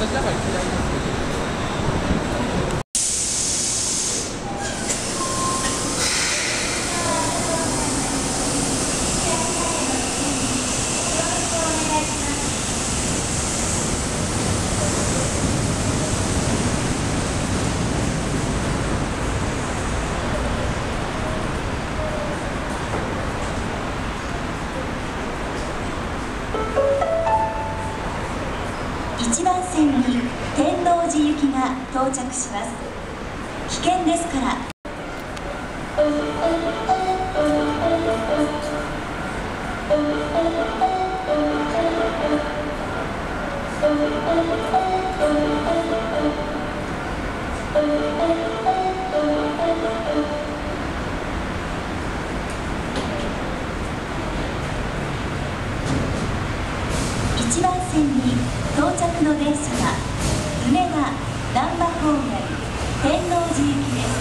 私だから嫌いですけど。 1番線に天王寺行きが到着します。危険ですから。1番線に到着の電車は梅田難波方面天王寺行きです。